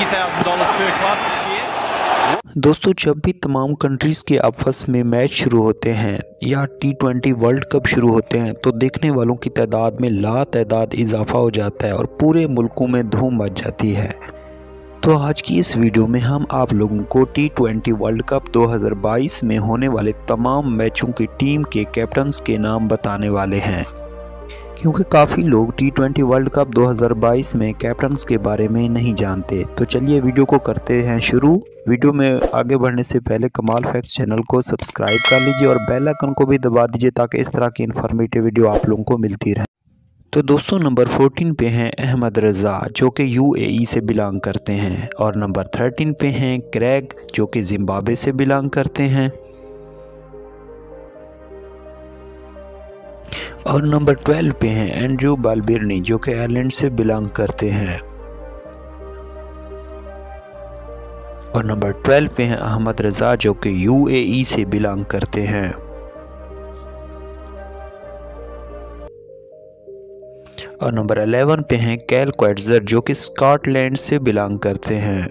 $50,000 per club this year. दोस्तों, जब भी तमाम कंट्रीज़ के आपस में मैच शुरू होते हैं या T20 वर्ल्ड कप शुरू होते हैं तो देखने वालों की तादाद में लातादाद इजाफा हो जाता है और पूरे मुल्कों में धूम मच जाती है। तो आज की इस वीडियो में हम आप लोगों को T20 वर्ल्ड कप 2022 में होने वाले तमाम मैचों की टीम के कैप्टन्स के नाम बताने वाले हैं, क्योंकि काफ़ी लोग T20 वर्ल्ड कप 2022 में कैप्टन्स के बारे में नहीं जानते। तो चलिए वीडियो को करते हैं शुरू। वीडियो में आगे बढ़ने से पहले कमाल फैक्ट्स चैनल को सब्सक्राइब कर लीजिए और बेल आइकन को भी दबा दीजिए ताकि इस तरह की इन्फॉर्मेटिव वीडियो आप लोगों को मिलती रहे। तो दोस्तों, नंबर 14 पे हैं अहमद रज़ा जो कि UAE से बिलोंग करते हैं, और नंबर 13 पे हैं क्रेग जो कि जिम्बाब्वे से बिलोंग करते हैं, और नंबर 12 पे हैं एंड्रू बालबिर्नी जो कि आयरलैंड से बिलोंग करते हैं, और नंबर 12 पे हैं अहमद रज़ा जो कि UAE से बिलोंग करते हैं, और नंबर 11 पे हैं कैल क्वाइट्ज़र जो कि स्कॉटलैंड से बिलोंग करते हैं,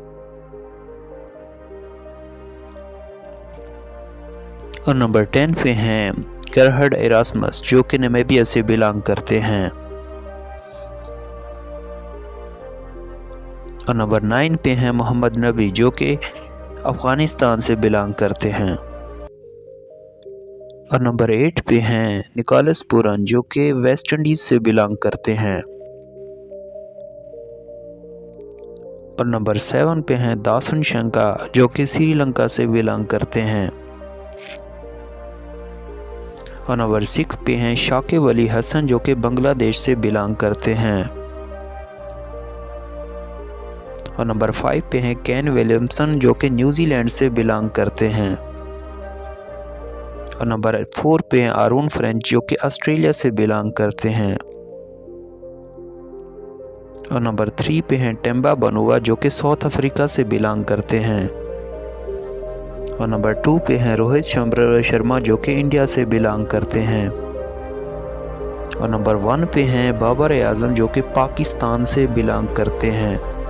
और नंबर 10 पे हैं gerhard एरास्मस जो कि नामीबिया से बिलोंग करते हैं, और नंबर 9 पे हैं मोहम्मद नबी जो कि अफ़गानिस्तान से बिलोंग करते हैं, और नंबर 8 पे हैं निकोलस पूरन जो कि वेस्ट इंडीज़ से बिलोंग करते हैं, और नंबर 7 पे हैं दासन शंका जो कि श्रीलंका से बिलोंग करते हैं, और नंबर 6 पे हैं शाकिब अली हसन जो कि बांग्लादेश से बिलोंग करते हैं, और नंबर 5 पे हैं केन विलियमसन जो कि न्यूजीलैंड से बिलोंग करते हैं, और नंबर 4 पे हैं आरून फ्रेंच जो कि ऑस्ट्रेलिया से बिलोंग करते हैं, और नंबर 3 पे हैं टेम्बा बनूआ जो कि साउथ अफ्रीका से बिलोंग करते हैं, और नंबर 2 पे हैं रोहित शर्मा जो कि इंडिया से बिलोंग करते हैं, और नंबर 1 पे हैं बाबर आजम जो कि पाकिस्तान से बिलोंग करते हैं,